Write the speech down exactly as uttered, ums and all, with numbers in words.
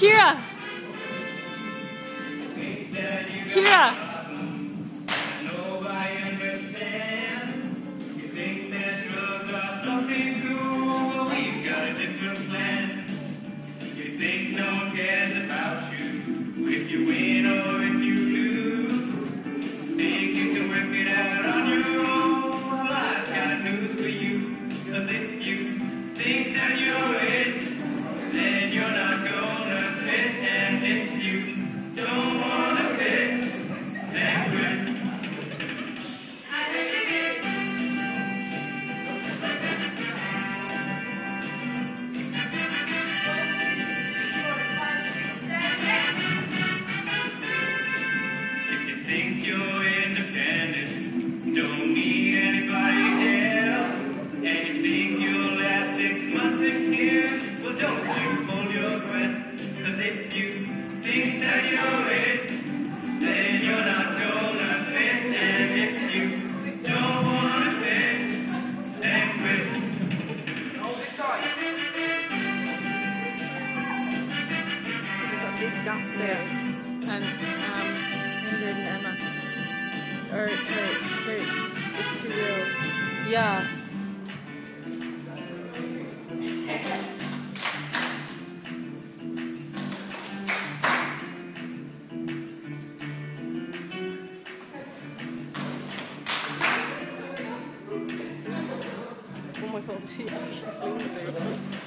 Kira! Kira! Nobody understands. You think that drugs are something cool, but we've got a different plan. You think no one cares about you, if you win or if you lose. Think you can work it out on your own. Well, I've got news for you, 'cause if you think that you're it, then you're not gonna fit. And if you don't wanna fit, then quit. If you think you're independent, don't need anybody else, and you think you'll last six months in here, well, don't you hold your breath, 'cause if you think that you're it, then you're not gonna fit, and if you don't wanna fit, then quit. We've got this gap there. And, um, Ingrid and Emma. or, or, or it's too real. Yeah. Oh my god, she actually flew with it.